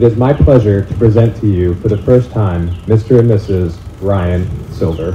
It is my pleasure to present to you for the first time Mr. and Mrs. Ryan Silver.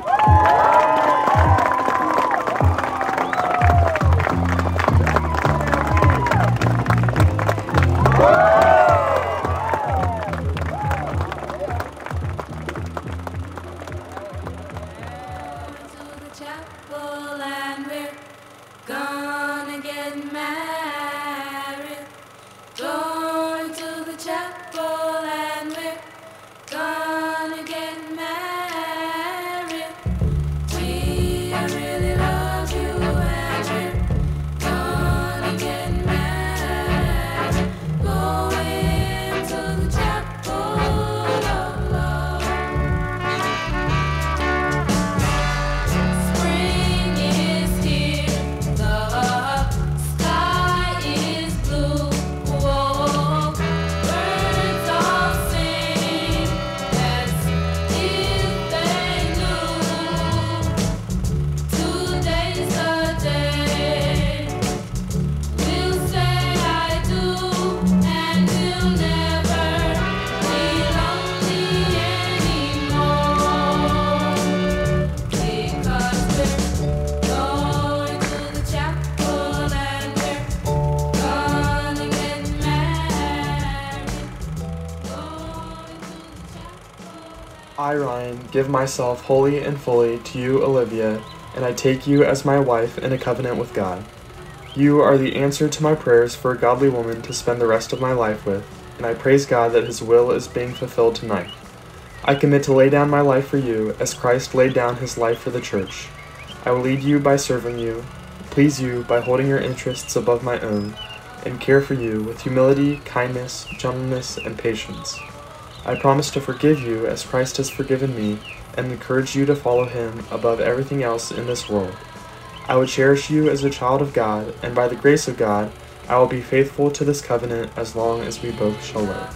I, Ryan, give myself wholly and fully to you, Olivia, and I take you as my wife in a covenant with God. You are the answer to my prayers for a godly woman to spend the rest of my life with, and I praise God that His will is being fulfilled tonight. I commit to lay down my life for you as Christ laid down His life for the church. I will lead you by serving you, please you by holding your interests above my own, and care for you with humility, kindness, gentleness, and patience. I promise to forgive you as Christ has forgiven me, and encourage you to follow Him above everything else in this world. I will cherish you as a child of God, and by the grace of God, I will be faithful to this covenant as long as we both shall live.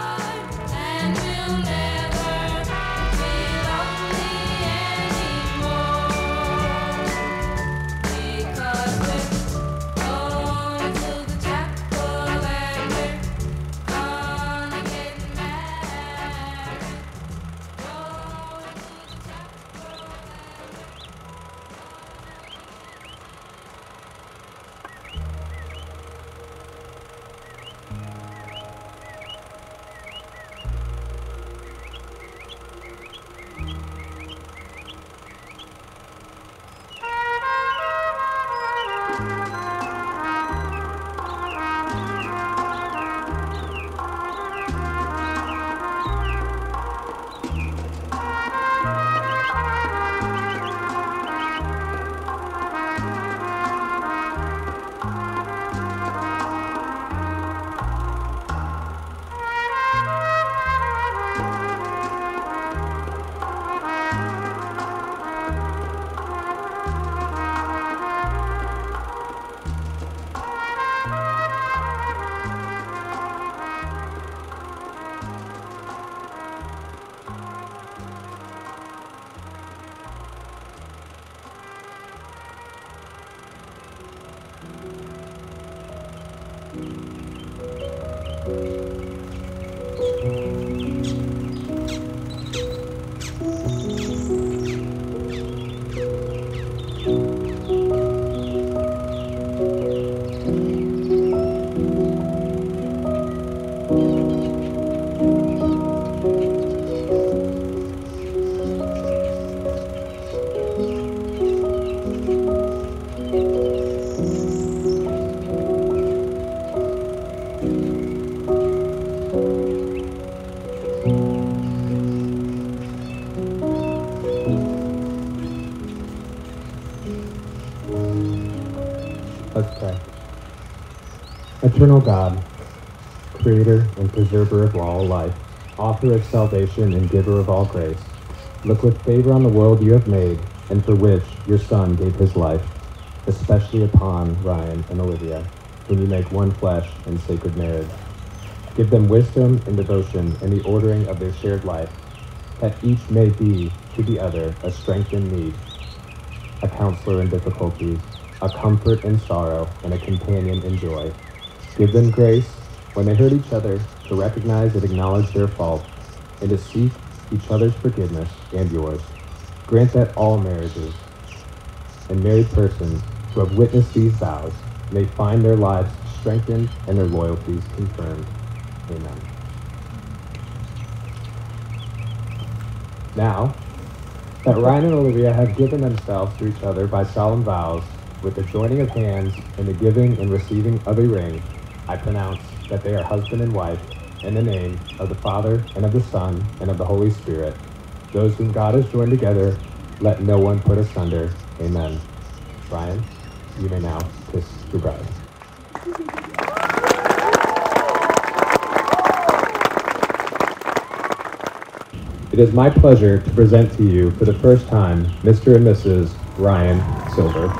Let's pray. Eternal God, creator and preserver of all life, author of salvation and giver of all grace, look with favor on the world you have made and for which your Son gave his life, especially upon Ryan and Olivia, whom you make one flesh in sacred marriage. Give them wisdom and devotion in the ordering of their shared life, that each may be to the other a strength in need, a counselor in difficulties, a comfort in sorrow, and a companion in joy. Give them grace when they hurt each other, to recognize and acknowledge their fault, and to seek each other's forgiveness and yours. Grant that all marriages and married persons who have witnessed these vows may find their lives strengthened and their loyalties confirmed. Amen. Now, that Ryan and Olivia have given themselves to each other by solemn vows, with the joining of hands and the giving and receiving of a ring, I pronounce that they are husband and wife, in the name of the Father, and of the Son, and of the Holy Spirit. Those whom God has joined together, let no one put asunder. Amen. Ryan, you may now kiss your bride. It is my pleasure to present to you for the first time Mr. and Mrs. Ryan Silver.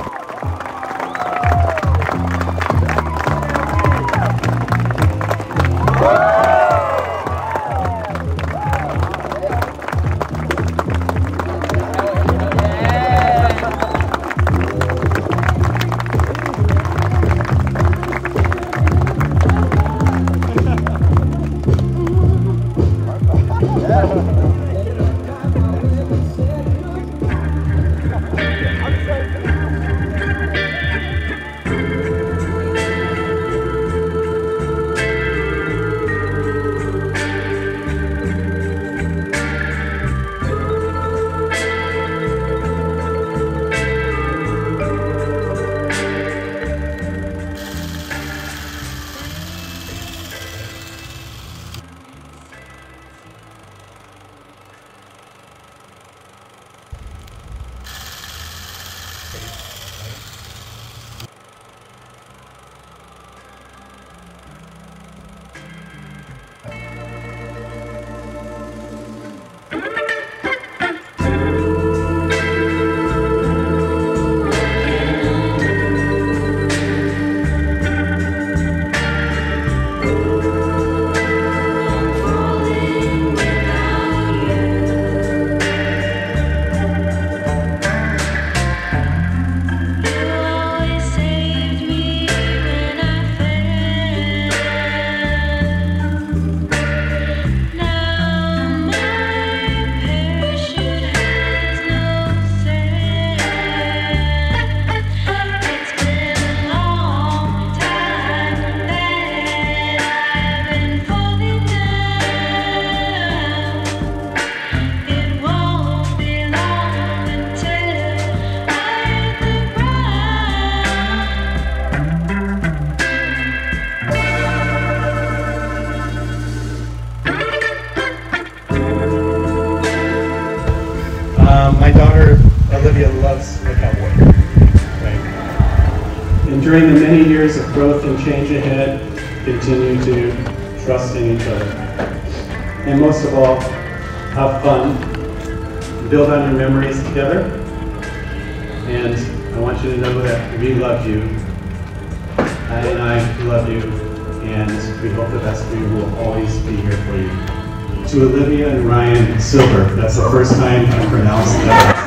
My daughter Olivia loves the cowboy. Right? And during the many years of growth and change ahead, continue to trust in each other. And most of all, have fun, build on your memories together. And I want you to know that we love you. I love you, and we hope the best for you. Will always be here for you. To Olivia and Ryan Silver, that's the first time I pronounced that.